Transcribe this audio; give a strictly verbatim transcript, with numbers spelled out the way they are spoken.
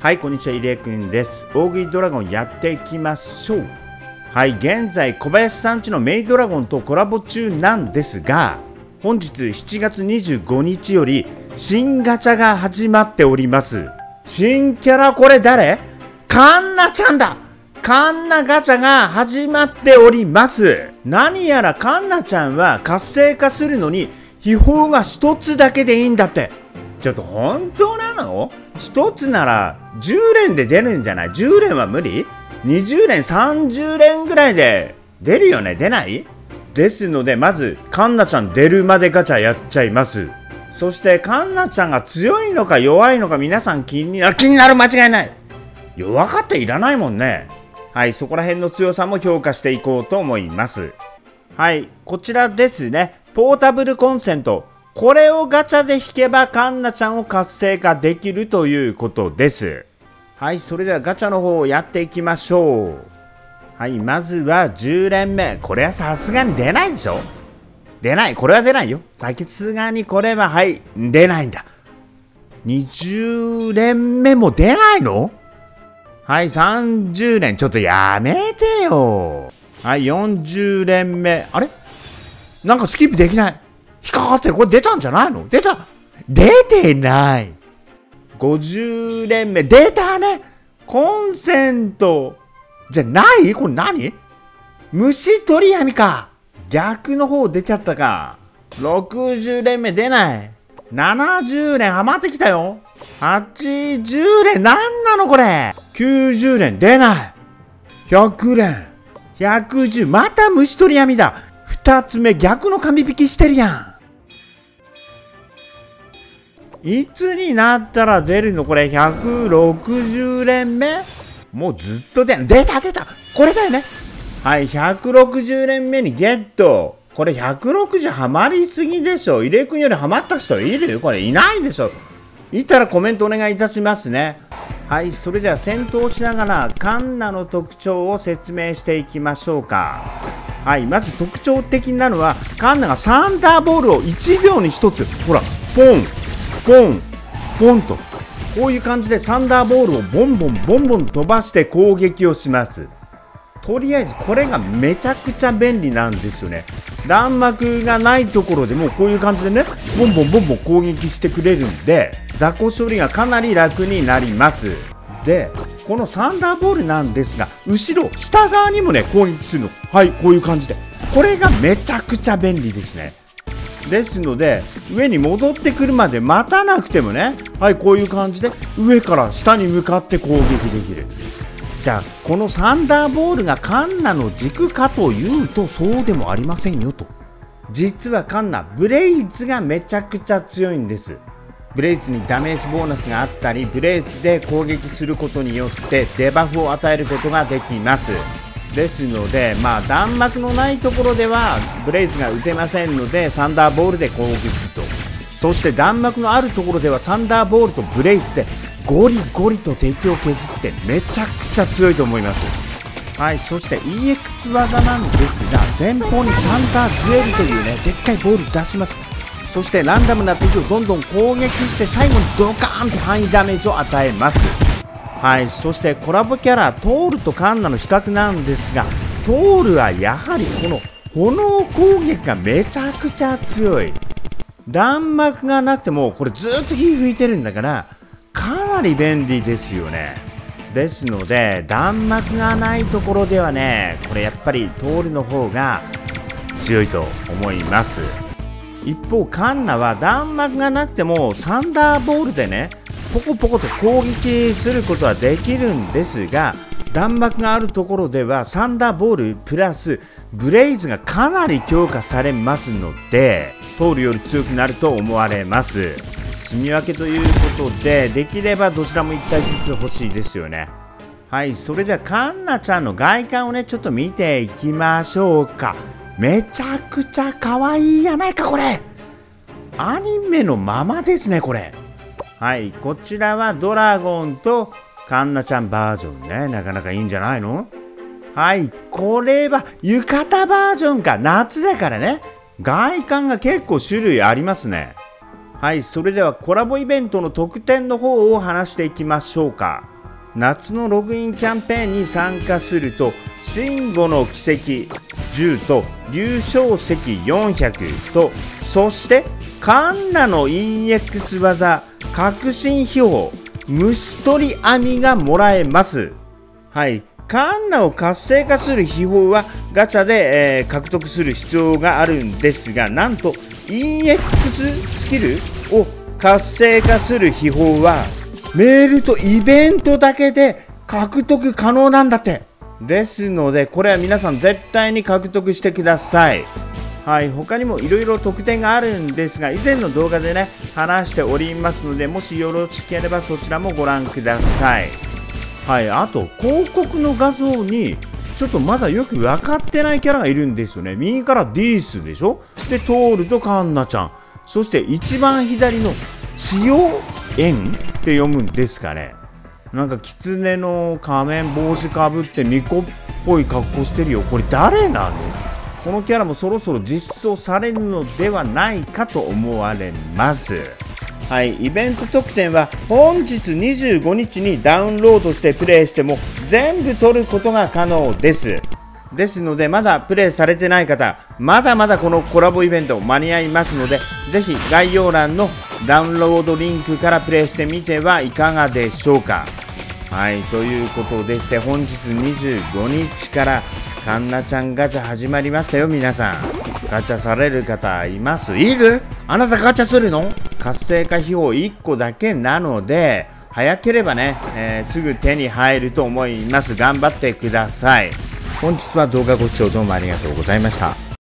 はい、こんにちは、入江くんです。大食いドラゴンやっていきましょう。はい、現在、小林さんちのメイドラゴンとコラボ中なんですが、本日しちがつにじゅうごにちより新ガチャが始まっております。新キャラ、これ誰？カンナちゃんだ！カンナガチャが始まっております。何やらカンナちゃんは活性化するのに秘宝が一つだけでいいんだって。ちょっと本当なの？一つならじゅうれんで出るんじゃない？ じゅう 連は無理？ にじゅう 連、さんじゅう連ぐらいで出るよね？出ない？ですので、まずカンナちゃん出るまでガチャやっちゃいます。そしてカンナちゃんが強いのか弱いのか皆さん気になる、気になる、間違いない。弱かったらいらないもんね。はい、そこら辺の強さも評価していこうと思います。はい、こちらですね。ポータブルコンセント。これをガチャで引けばカンナちゃんを活性化できるということです。はい、それではガチャの方をやっていきましょう。はい、まずはじゅう連目。これはさすがに出ないでしょ？出ない。これは出ないよ。さすがにこれは、はい、出ないんだ。にじゅう連目も出ないの？はい、さんじゅう連。ちょっとやめてよ。はい、よんじゅう連目。あれ？なんかスキップできない。引っかかってる。これ出たんじゃないの？出た。出てない。ごじゅう連目。出たね。コンセント。じゃない？これ何？虫取り網か。逆の方出ちゃったか。ろくじゅう連目出ない。ななじゅう連はまってきたよ。はちじゅう連。なんなのこれ。きゅうじゅう連出ない。ひゃく連。ひゃくじゅう。また虫取り網だ。二つ目逆の紙引きしてるやん。いつになったら出るのこれ？ひゃくろくじゅう連目？もうずっと出ない。出た出た！これだよね。はい、ひゃくろくじゅう連目にゲット。これひゃくろくじゅうハマりすぎでしょ。入江くんよりハマった人いる？これいないでしょ。いたらコメントお願いいたしますね。はい、それでは戦闘しながらカンナの特徴を説明していきましょうか。はい、まず特徴的なのはカンナがサンダーボールをいちびょうにひとつ、ほら、ポンポンポンとこういう感じでサンダーボールをボンボンボンボン飛ばして攻撃をします。とりあえずこれがめちゃくちゃ便利なんですよね。弾幕がないところでもこういう感じでね、ボンボンボンボン攻撃してくれるんで雑魚処理がかなり楽になります。でこのサンダーボールなんですが、後ろ下側にもね攻撃するの。はい、こういう感じでこれがめちゃくちゃ便利ですね。ですので上に戻ってくるまで待たなくてもね、はい、こういう感じで上から下に向かって攻撃できる。じゃあこのサンダーボールがカンナの軸かというとそうでもありませんよと。実はカンナブレイズがめちゃくちゃ強いんです。ブレイズにダメージボーナスがあったり、ブレイズで攻撃することによってデバフを与えることができます。ですのでまあ弾幕のないところではブレイズが打てませんのでサンダーボールで攻撃と、そして弾幕のあるところではサンダーボールとブレイズでゴリゴリと敵を削ってめちゃくちゃ強いと思います。はい、そして イーエックス 技なんですが前方にサンダーデュエルというねでっかいボール出します。そしてランダムな敵をどんどん攻撃して最後にドカーンと範囲ダメージを与えます。はい、そしてコラボキャラトールとカンナの比較なんですが、トールはやはりこの炎攻撃がめちゃくちゃ強い。弾幕がなくてもこれずっと火吹いてるんだからかなり便利ですよね。ですので弾幕がないところではね、これやっぱりトールの方が強いと思います。一方カンナは弾幕がなくてもサンダーボールでねポコポコと攻撃することはできるんですが、弾幕があるところではサンダーボールプラスブレイズがかなり強化されますのでトールより強くなると思われます。住み分けということでできればどちらもいったいずつ欲しいですよね。はい、それではカンナちゃんの外観をねちょっと見ていきましょうか。めちゃくちゃ可愛いやないかこれ。アニメのままですねこれ。はい、こちらはドラゴンとカンナちゃんバージョンね、なかなかいいんじゃないの。はい、これは浴衣バージョンか。夏だからね外観が結構種類ありますね。はい、それではコラボイベントの特典の方を話していきましょうか。 夏のログインキャンペーンに参加すると、シンゴの奇跡じゅうと竜翔石よんひゃくと、そしてカンナの イーエックス 技革新秘宝虫取り網がもらえます。はい、カンナを活性化する秘宝はガチャで、えー、獲得する必要があるんですが、なんと イーエックス スキルを活性化する秘宝はメールとイベントだけで獲得可能なんだって。ですのでこれは皆さん絶対に獲得してください。はい、他にもいろいろ特典があるんですが、以前の動画でね話しておりますので、もしよろしければそちらもご覧ください。はい、あと広告の画像にちょっとまだよく分かってないキャラがいるんですよね。右からディースでしょ、でトールとカンナちゃん、そして一番左の千代園って読むんですかね。なんか狐の仮面帽子かぶって巫女っぽい格好してるよ。これ誰なの？このキャラもそろそろ実装されるのではないかと思われます。はい、イベント特典は本日にじゅうごにちにダウンロードしてプレイしても全部取ることが可能です。ですのでまだプレイされてない方、まだまだこのコラボイベント間に合いますので、ぜひ概要欄のダウンロードリンクからプレイしてみてはいかがでしょうか。はい、ということでして本日にじゅうごにちからカンナちゃんガチャ始まりましたよ。皆さんガチャされる方います？いる？あなたガチャするの？活性化秘宝いっこだけなので早ければね、えー、すぐ手に入ると思います。頑張ってください。本日は動画ご視聴どうもありがとうございました。